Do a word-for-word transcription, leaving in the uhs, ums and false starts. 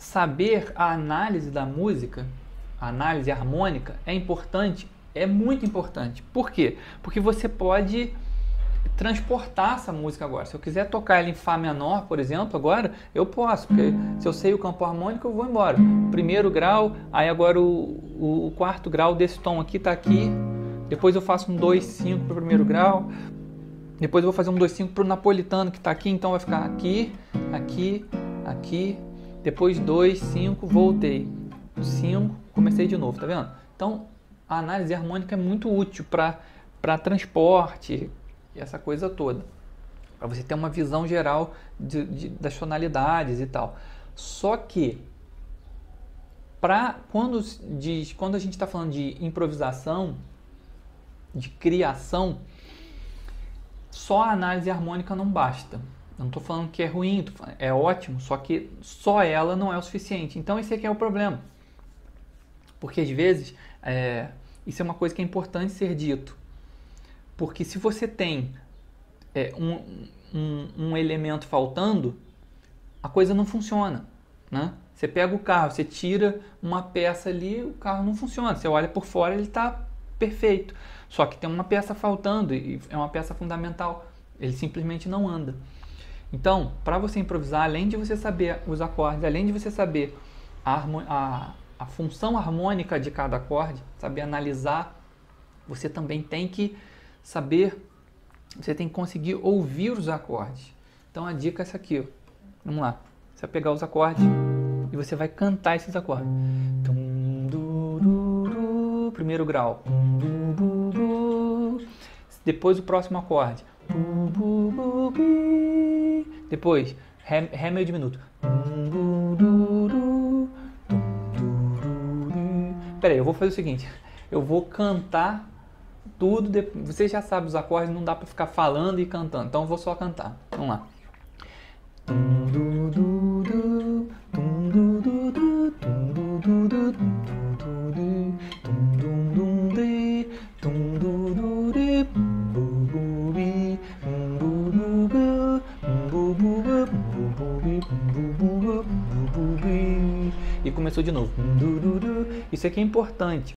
saber a análise da música, a análise harmônica, é importante, é muito importante. Por quê? Porque você pode transportar essa música agora. Se eu quiser tocar ela em Fá menor, por exemplo, agora, eu posso, porque se eu sei o campo harmônico, eu vou embora. Primeiro grau, aí agora o, o, o quarto grau desse tom aqui está aqui, depois eu faço um dois, cinco para o primeiro grau, depois eu vou fazer um dois, cinco para o napolitano que está aqui, então vai ficar aqui, aqui, aqui, depois dois, cinco, voltei, cinco, comecei de novo, tá vendo? Então, a análise harmônica é muito útil para para transporte, e essa coisa toda, para você ter uma visão geral de, de, das tonalidades e tal. Só que, pra, quando, diz, quando a gente está falando de improvisação, de criação, só a análise harmônica não basta. Eu não estou falando que é ruim, é ótimo, só que só ela não é o suficiente. Então esse aqui é o problema. Porque às vezes, é, isso é uma coisa que é importante ser dito. Porque se você tem é, um, um, um elemento faltando, a coisa não funciona, né? Você pega o carro, você tira uma peça ali, o carro não funciona. Você olha por fora, ele está perfeito. Só que tem uma peça faltando e é uma peça fundamental. Ele simplesmente não anda. Então, para você improvisar, além de você saber os acordes, além de você saber a, a, a função harmônica de cada acorde, saber analisar, você também tem que saber, você tem que conseguir ouvir os acordes. Então a dica é essa aqui, ó. Vamos lá. Você vai pegar os acordes e você vai cantar esses acordes. Primeiro grau. Depois o próximo acorde. Depois, Ré, Ré meio diminuto. Pera aí, eu vou fazer o seguinte. Eu vou cantar tudo, você já sabe os acordes, não dá para ficar falando e cantando, então eu vou só cantar. Vamos lá. E começou de novo. Isso aqui é importante.